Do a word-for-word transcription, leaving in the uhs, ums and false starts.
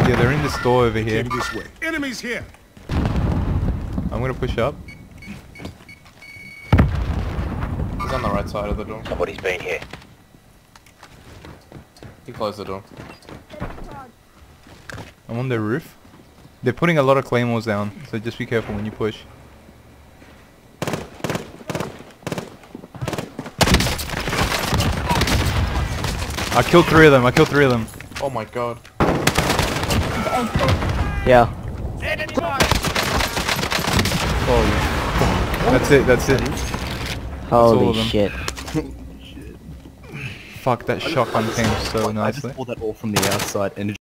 Yeah, they're in this door over here. This way. Enemies here. I'm gonna push up. He's on the right side of the door. Somebody's been here. He closed the door. I'm on the roof. They're putting a lot of claymores down, so just be careful when you push. I killed three of them, I killed three of them. Oh my god. Yeah. Oh, that's it, that's it. all of Holy them. shit. Fuck, that shotgun came so I nicely. just pulled that all from the outside and